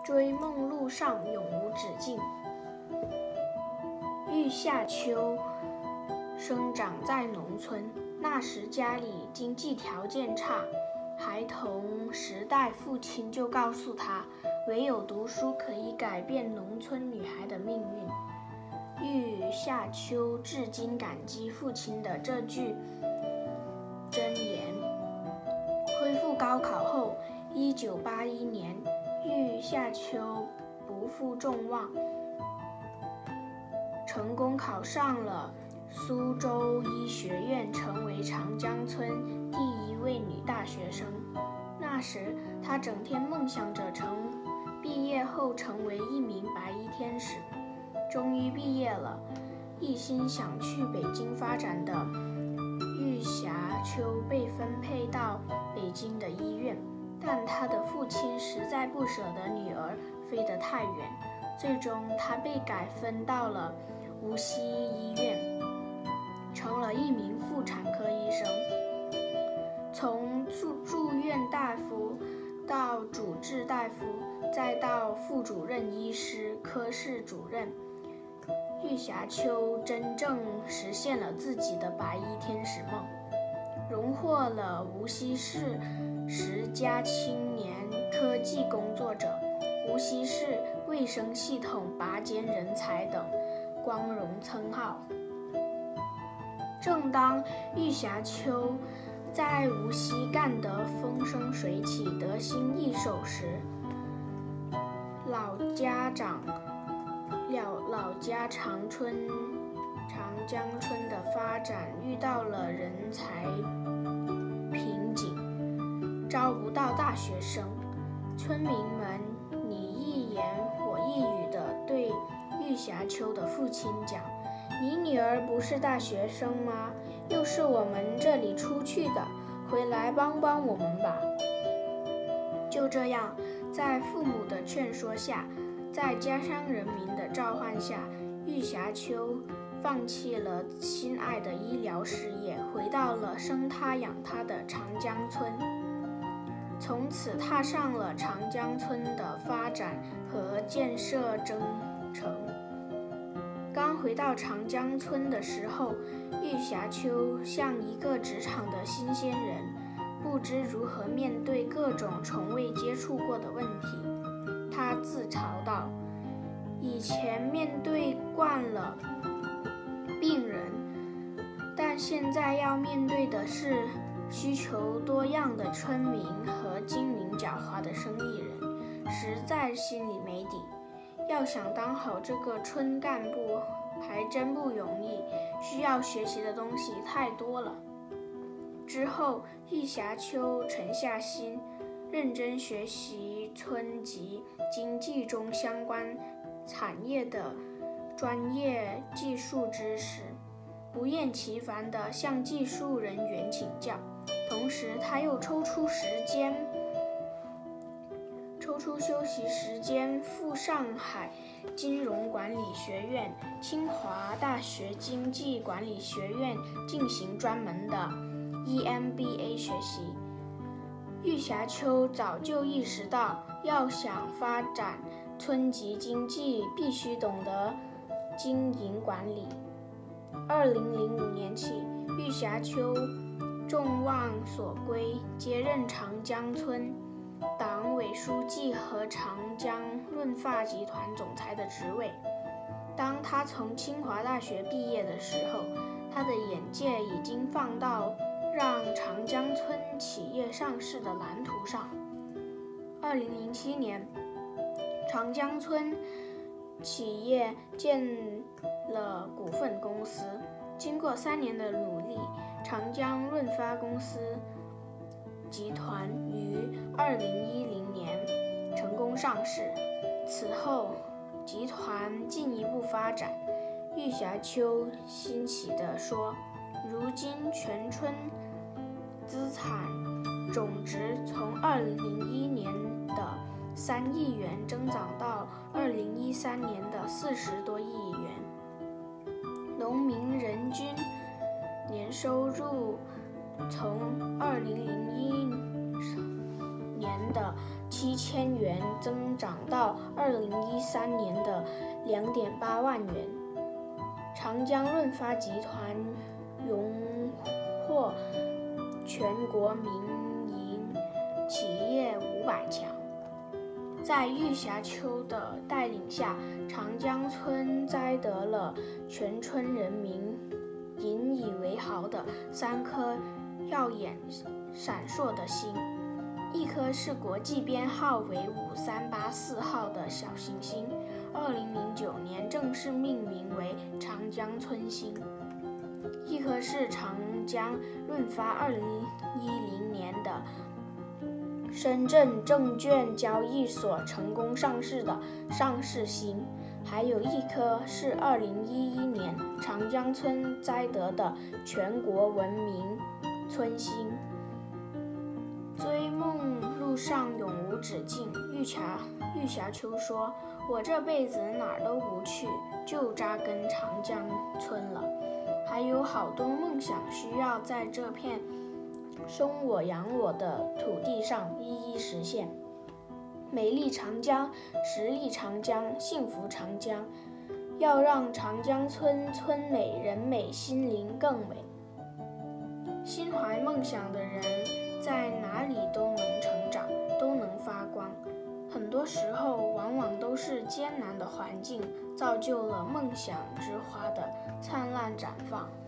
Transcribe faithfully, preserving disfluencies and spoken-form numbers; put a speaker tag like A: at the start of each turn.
A: 追梦路上永无止境。玉下秋生长在农村，那时家里经济条件差，孩童时代父亲就告诉他，唯有读书可以改变农村女孩的命运。玉下秋至今感激父亲的这句箴言。恢复高考后，一九八一年，玉下秋不负众望，成功考上了苏州医学院，成为长江村第一位女大学生。那时，她整天梦想着成毕业后成为一名白衣天使。终于毕业了，一心想去北京发展的玉霞秋被分配到北京的医院，但她的父亲实在不舍得女儿飞得太远，最终她被改分到了无锡医院，成了一名妇产科医生。从住住院大夫到主治大夫，再到副主任医师、科室主任，玉霞秋真正实现了自己的白衣天使梦，荣获了无锡市十佳青年科技工作者、无锡市卫生系统拔尖人才等光荣称号。正当玉霞秋在无锡干得风生水起、得心应手时，老家长老老家长春长江村的发展遇到了人才瓶颈，招不到大学生。村民们你一言我一语地对玉霞秋的父亲讲，你女儿不是大学生吗？又是我们这里出去的，回来帮帮我们吧。就这样，在父母的劝说下，在家乡人民的召唤下，玉霞秋放弃了心爱的医疗事业，回到了生她养她的长江村，从此踏上了长江村的发展和建设征程。刚回到长江村的时候，玉霞秋像一个职场的新鲜人，不知如何面对各种从未接触过的问题。他自嘲道，以前面对惯了病人，但现在要面对的是需求多样的村民和精明狡猾的生意人，实在心里没底。要想当好这个村干部还真不容易，需要学习的东西太多了。之后，玉霞秋沉下心，认真学习村及经济中相关产业的专业技术知识，不厌其烦地向技术人员请教。同时，他又抽出时间抽出休息时间赴上海金融管理学院、清华大学经济管理学院进行专门的 E M B A 学习。玉霞秋早就意识到，要想发展村级经济，必须懂得经营管理。二零零五年起，玉霞秋众望所归，接任长江村党委书记和长江润发集团总裁的职位。当他从清华大学毕业的时候，他的眼界已经放到让长江村企业上市的蓝图上。二零零七年，长江村企业建了股份公司，经过三年的努力，长江润发公司集团于二零一零年成功上市。此后，集团进一步发展。玉霞秋欣喜地说，如今全村资产总值从二零零一年的三亿元增长到二零一三年的四十多亿元，农民人均年收入从二零零一年的七千元增长到二零一三年的两点八万元。长江润发集团荣获全国民营企业五百强。在玉霞秋的带领下，长江村摘得了全村人民引以为豪的三颗耀眼闪烁的星。一颗是国际编号为五三八四号的小行星，二零零九年正式命名为长江村星。一颗是长江润发二零一零年的深圳证券交易所成功上市的上市星，还有一颗是二零一一年长江村摘得的全国文明村星。追梦路上永无止境，玉霞玉霞秋说：“我这辈子哪儿都不去，就扎根长江村了。还有好多梦想需要在这片生我养我的土地上一一实现。美丽长江，实力长江，幸福长江，要让长江村村美人美，心灵更美。心怀梦想的人在哪里都能成长，都能发光。很多时候往往都是艰难的环境造就了梦想之花的灿烂绽放。